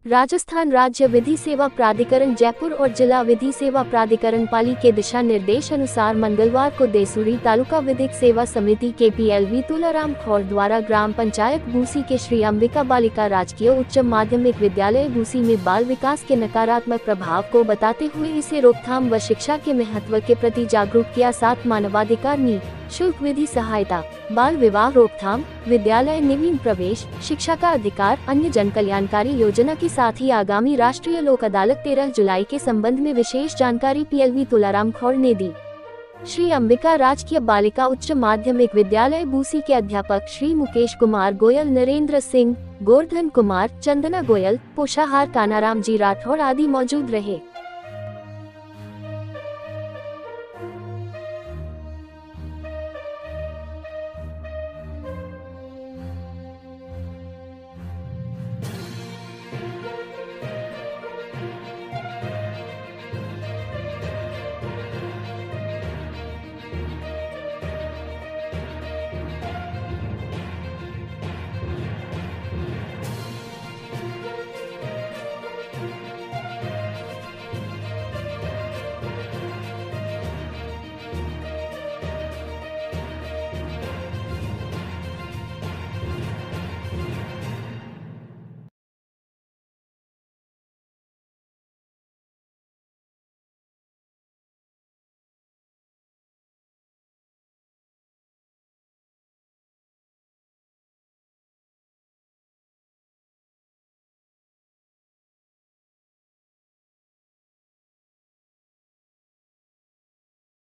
राजस्थान राज्य विधि सेवा प्राधिकरण जयपुर और जिला विधि सेवा प्राधिकरण पाली के दिशा निर्देश अनुसार मंगलवार को देसूरी तालुका विधिक सेवा समिति के PLV तुलाराम खौर द्वारा ग्राम पंचायत बूसी के श्री अंबिका बालिका राजकीय उच्च माध्यमिक विद्यालय बूसी में बाल विकास के नकारात्मक प्रभाव को बताते हुए इसे रोकथाम व शिक्षा के महत्व के प्रति जागरूक किया। 7 मानवाधिकार शुल्क विधि सहायता, बाल विवाह रोकथाम, विद्यालय नवीन प्रवेश, शिक्षा का अधिकार, अन्य जन कल्याणकारी योजना के साथ ही आगामी राष्ट्रीय लोक अदालत 13 जुलाई के संबंध में विशेष जानकारी PLV तुलाराम खौर ने दी। श्री अंबिका राजकीय बालिका उच्च माध्यमिक विद्यालय बूसी के अध्यापक श्री मुकेश कुमार गोयल, नरेंद्र सिंह, गोवर्धन कुमार, चंदना गोयल, पोषाहार कानाराम जी राठौड़ आदि मौजूद रहे।